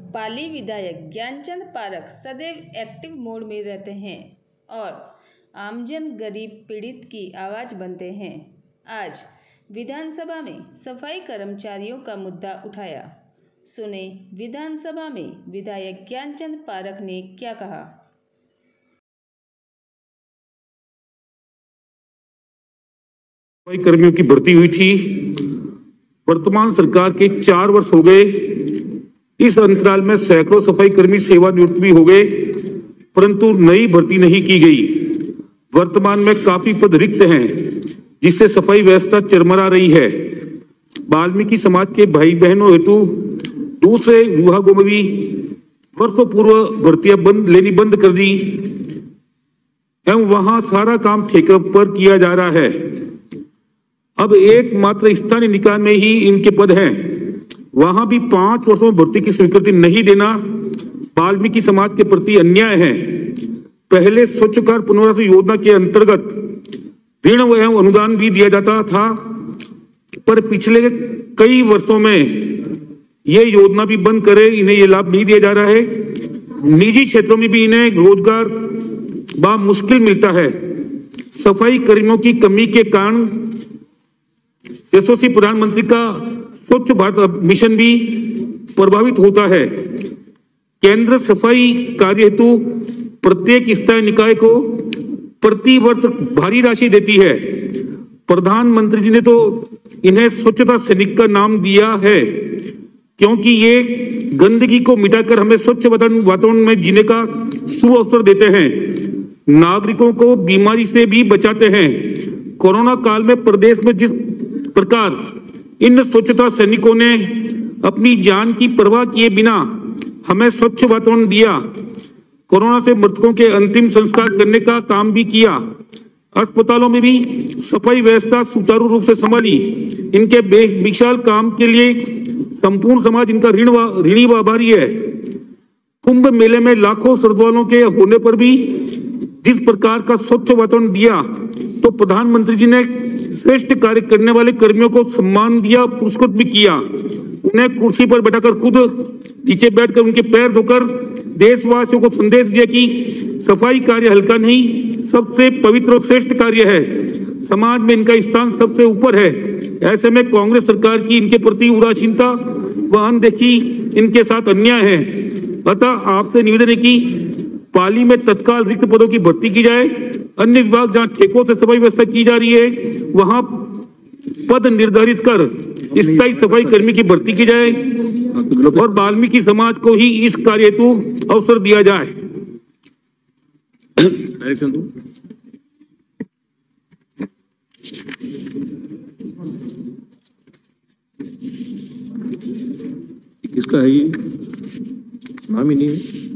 पाली विधायक ज्ञानचंद पारख सदैव active mode में रहते हैं और आमजन गरीब पीड़ित की आवाज़ बनते हैं। आज विधानसभा में सफाई कर्मचारियों का मुद्दा उठाया। सुने विधानसभा में विधायक ज्ञानचंद पारख ने क्या कहा। सफाई कर्मियों की भर्ती हुई थी। वर्तमान सरकार के 4 वर्ष हो गए। इस अंतराल में सैकड़ों सफाई कर्मी सेवानिवृत्त भी हो गए, परंतु नई भर्ती नहीं की गई। वर्तमान में काफी पद रिक्त हैं, जिससे सफाई व्यवस्था चरमरा रही है। वाल्मीकि समाज के भाई बहनों हेतु दूसरे विभागों में भी वर्षों पूर्व भर्तियां लेनी बंद कर दी एवं वहां सारा काम ठेके पर किया जा रहा है। अब एकमात्र स्थानीय निकाय में ही इनके पद हैं, वहां भी 5 वर्षों में भर्ती की स्वीकृति नहीं देना वाल्मीकि समाज के प्रति अन्याय है। पहले स्वच्छ कार्य पुनर्वास योजना के अंतर्गत ऋण एवं अनुदान भी दिया जाता था, पर पिछले कई वर्षों में यह योजना भी बंद करे, इन्हें यह लाभ नहीं दिया जा रहा है। निजी क्षेत्रों में भी इन्हें रोजगार बहुत मुश्किल मिलता है। सफाई कर्मियों की कमी के कारण यशस्वी प्रधानमंत्री का स्वच्छ भारत मिशन भी प्रभावित होता है। केंद्र सफाई कार्य हेतु प्रत्येक स्थानीय निकाय को प्रति वर्ष भारी राशि देती है। प्रधानमंत्री जी ने तो इन्हें स्वच्छता सैनिक का नाम दिया है, क्योंकि ये गंदगी को मिटाकर हमें स्वच्छ वातावरण में जीने का सुअवसर देते हैं, नागरिकों को बीमारी से भी बचाते हैं। कोरोना काल में प्रदेश में जिस प्रकार इन स्वच्छता सैनिकों ने अपनी जान की परवाह किए बिना हमें स्वच्छ वातावरण दिया, कोरोना से मृतकों के अंतिम संस्कार करने का काम भी किया, अस्पतालों में भी सफाई व्यवस्था सुचारू रूप से संभाली, इनके विशाल काम के लिए संपूर्ण समाज इनका ऋणी व आभारी है। कुंभ मेले में लाखों श्रद्धालुओं के होने पर भी जिस प्रकार का स्वच्छ वातावरण दिया, तो प्रधानमंत्री जी ने श्रेष्ठ कार्य करने वाले कर्मियों को सम्मान दिया, पुरस्कृत भी किया। उन्हें कुर्सी पर बैठाकर खुद नीचे बैठकर उनके पैर धोकर देशवासियों को संदेश दिया कि सफाई कार्य हल्का नहीं, सबसे पवित्र और श्रेष्ठ कार्य है, समाज में इनका स्थान सबसे ऊपर है। ऐसे में कांग्रेस सरकार की इनके प्रति उदासीनता व अनदेखी इनके साथ अन्याय है। अतः आपसे निवेदन है कि पाली में तत्काल रिक्त पदों की भर्ती की जाए। अन्य विभाग जहां ठेकों से सफाई व्यवस्था की जा रही है, वहां पद निर्धारित कर स्थायी सफाई कर्मी की भर्ती की जाए और वाल्मीकि समाज को ही इस कार्य हेतु अवसर दिया जाए। किसका है ये? नाम ही नहीं है।